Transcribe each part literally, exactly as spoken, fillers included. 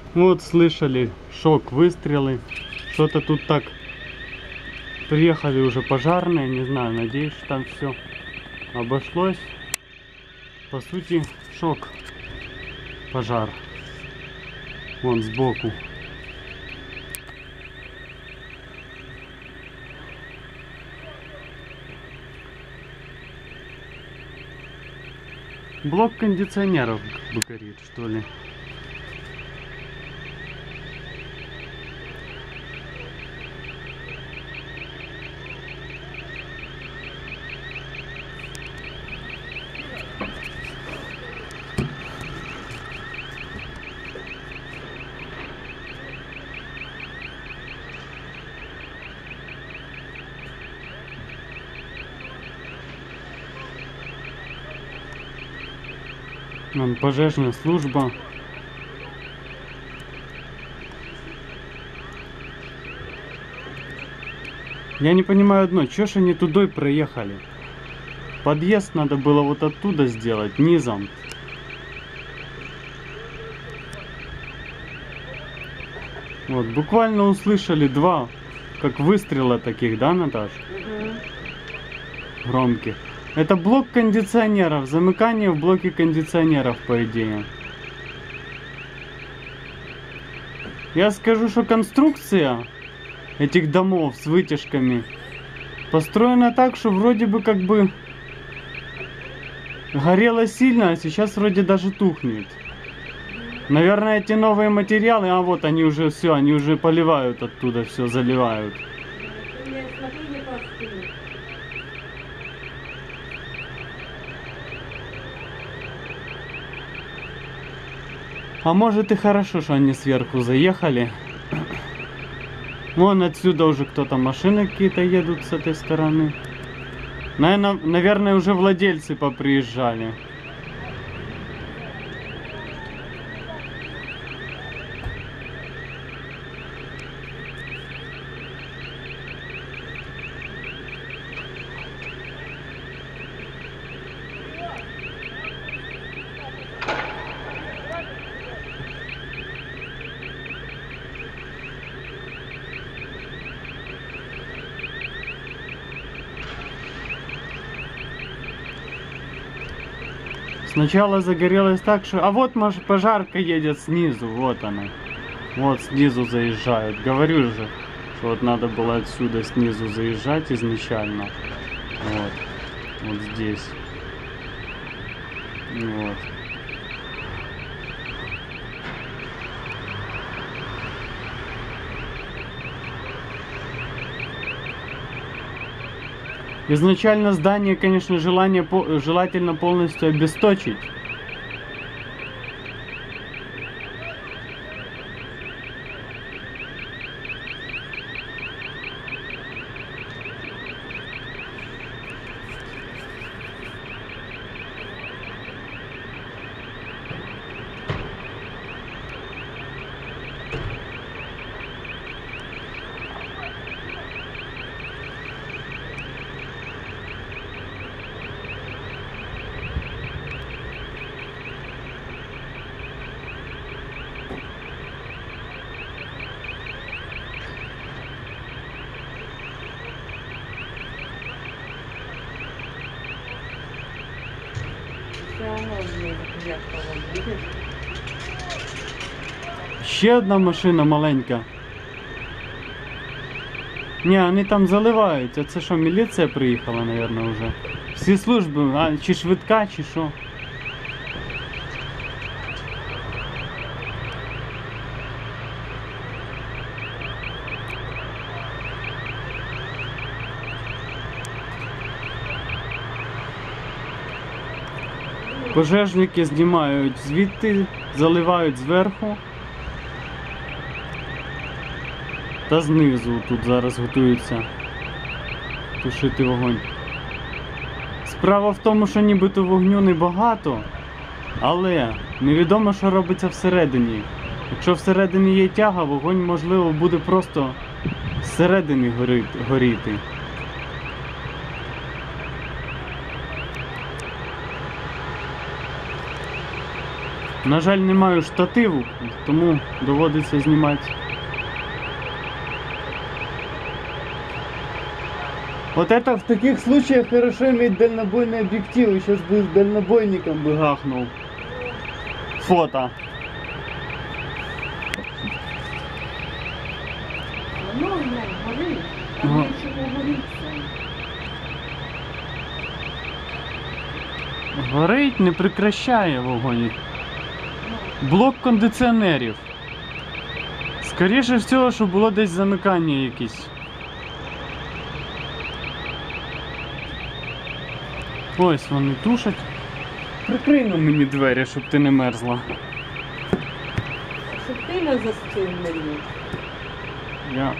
Вот слышали шок, выстрелы. Что-то тут так. Приехали уже пожарные, не знаю, надеюсь, что там все обошлось. По сути, шок. Пожар. Вон сбоку. Блок кондиционеров горит, что ли. Вон пожежная служба. Я не понимаю одно, чё ж они тудой проехали? Подъезд надо было вот оттуда сделать, низом. Вот, буквально услышали два, как выстрела таких, да, Наташ? Угу. Громких. Это блок кондиционеров, замыкание в блоке кондиционеров, по идее. Я скажу, что конструкция этих домов с вытяжками построена так, что вроде бы как бы горело сильно, а сейчас вроде даже тухнет. Наверное, эти новые материалы, а вот они уже все, они уже поливают оттуда, все заливают. А может и хорошо, что они сверху заехали. Вон отсюда уже кто-то, машины какие-то едут с этой стороны. Наверное, наверное, уже владельцы поприезжали. Сначала загорелось так, что... А вот пожарка едет снизу, вот она. Вот снизу заезжают. Говорю же, что вот надо было отсюда снизу заезжать изначально. Вот. Вот здесь. Вот. Изначально здание, конечно, желание, желательно полностью обесточить. Ще одна машина маленька. Ні, вони там заливають. А це що, міліція приїхала, мабуть, вже? Всі служби, а чи швидка, чи що? Пожежники знімають звідти, заливають зверху та знизу. Тут зараз готуються тушити вогонь. Справа в тому, що нібито вогню небагато, але невідомо, що робиться всередині. Якщо всередині є тяга, вогонь, можливо, буде просто зсередини горіти. На жаль, не маю штативу, тому доводиться знімати. Вот это в таких случаях хорошо иметь дальнобойный объектив. И сейчас бы с дальнобойником бы гахнул. Фото. Ну, глянь, горить. Ага. Там нічого горіться. Горить, не прекращає вогонь. Блок кондиціонерів. Скоріше всього, що було десь замикання якесь. Ось вони тушать. Прикрий на мені двері, щоб ти не мерзла. Щоб ти не застив мені. Я...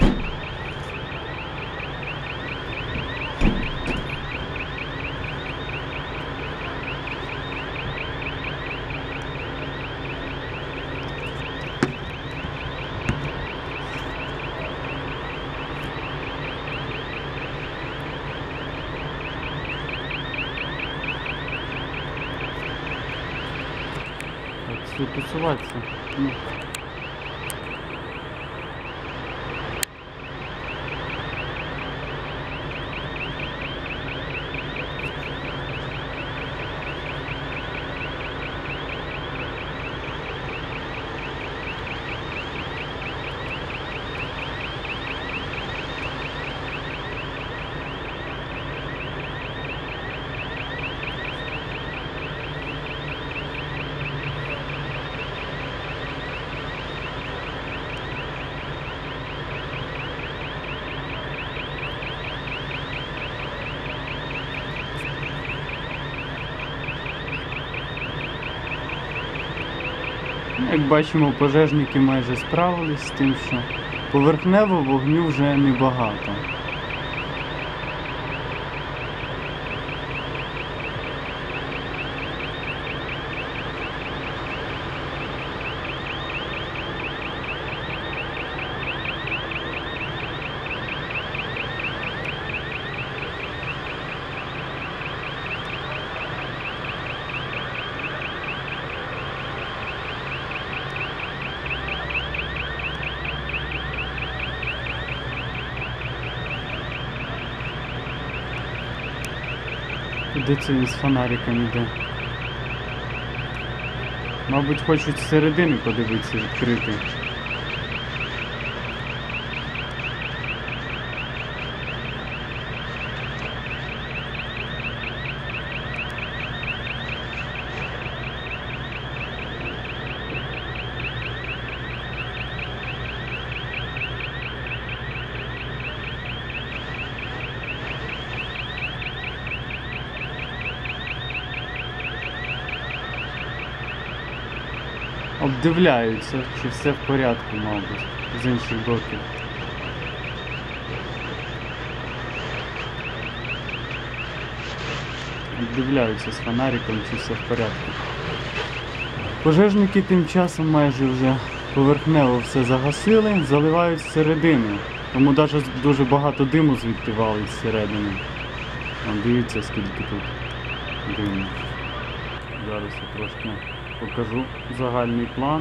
Так, все, тусуватися. Ну. Як бачимо, пожежники майже справились з тим, що поверхнево вогню вже небагато. Куди це він з фонариком іде? Мабуть, хочуть з середини подивитися, відкрити. Обдивляються, чи все в порядку, мабуть, з інших боків. Обдивляються з фонариком, чи все в порядку. Пожежники тим часом майже вже поверхнево все загасили, заливають зсередини. Тому навіть дуже багато диму звідти валить зсередини. Вон, дивіться, скільки тут диму. Зараз я трошки покажу загальний план.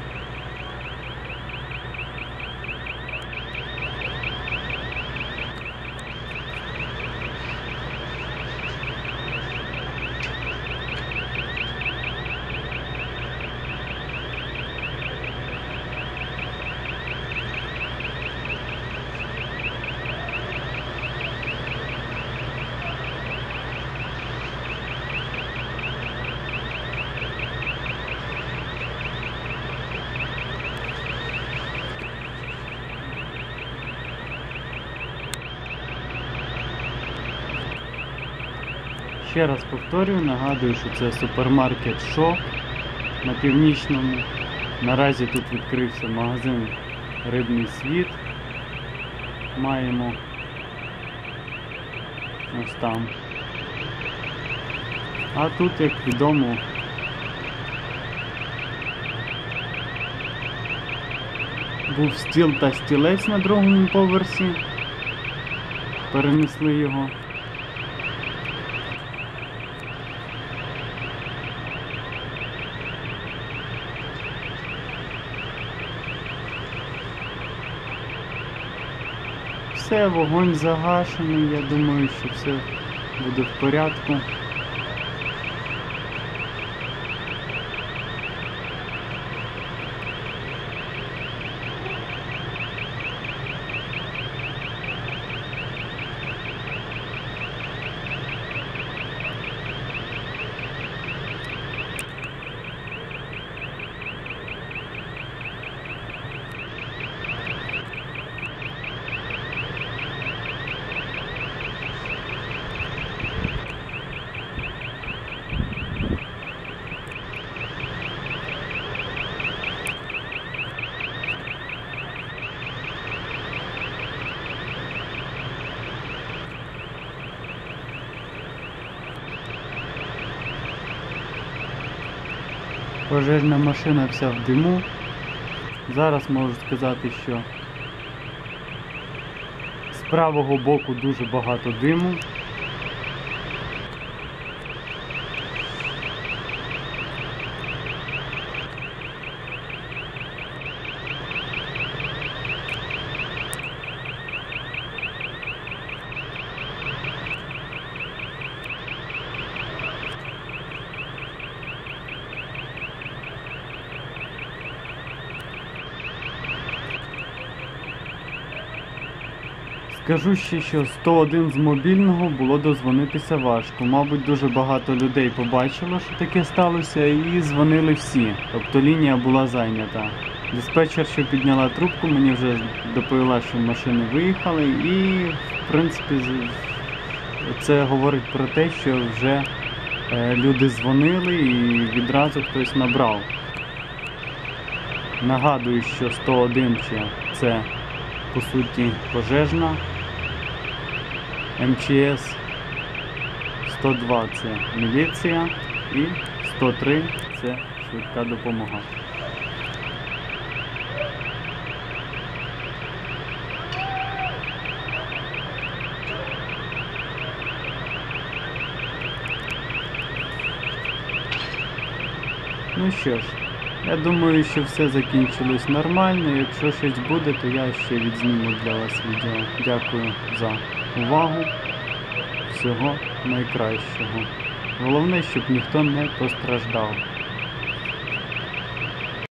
Ще раз повторюю, нагадую, що це супермаркет Шок на Північному. Наразі тут відкрився магазин Рибний світ. Маємо ось там. А тут, як відомо, був стіл та стілець на другому поверсі. Перенесли його. все, вогонь загашений, я думаю, що все буде в порядку. Пожежна машина вся в диму. Зараз можу сказати, що з правого боку дуже багато диму. Скажу ще, що сто один з мобільного було дозвонитися важко. Мабуть, дуже багато людей побачило, що таке сталося, і дзвонили всі. Тобто лінія була зайнята. Диспетчер, що підняла трубку, мені вже доповіла, що машини виїхали, і, в принципі, це говорить про те, що вже люди дзвонили і відразу хтось набрав. Нагадую, що сто один це, по суті, пожежна, Ем Че Ес, сто два це міліція і сто три це швидка допомога. Ну що ж, я думаю, що все закінчилось нормально. Якщо щось буде, то я ще відзніму для вас відео. Дякую за увагу. Всього найкращого. Головне, щоб ніхто не постраждав.